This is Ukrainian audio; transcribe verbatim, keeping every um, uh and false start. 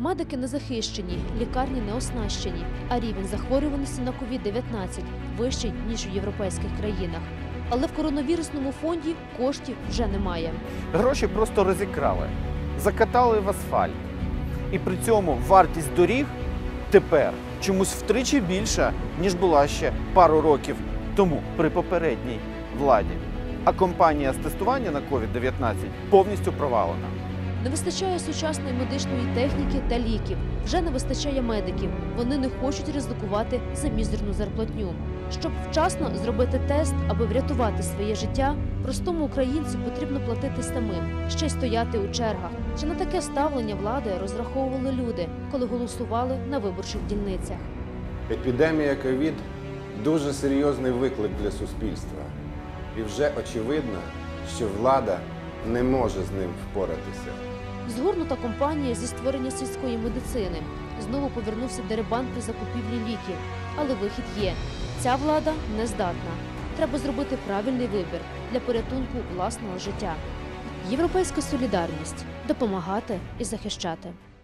Медики не захищені, лікарні не оснащені, а рівень захворюваності на ковід дев'ятнадцять вищий, ніж у європейських країнах. Але в коронавірусному фонді коштів вже немає. Гроші просто розікрали, закатали в асфальт. І при цьому вартість доріг тепер чомусь втричі більша, ніж була ще пару років тому при попередній владі. А кампанія з тестування на ковід дев'ятнадцять повністю провалена. Не вистачає сучасної медичної техніки та ліків. Вже не вистачає медиків. Вони не хочуть ризикувати за мізерну зарплатню. Щоб вчасно зробити тест, аби врятувати своє життя, простому українцю потрібно платити самим, ще й стояти у чергах. Чи на таке ставлення влади розраховували люди, коли голосували на виборчих дільницях? Епідемія ковід – дуже серйозний виклик для суспільства. І вже очевидно, що влада не може з ним впоратися. Згорнута компанія зі створення сільської медицини. Знову повернувся дерибан при закупівлі ліків. Але вихід є. Ця влада не здатна. Треба зробити правильний вибір для порятунку власного життя. Європейська солідарність – допомагати і захищати.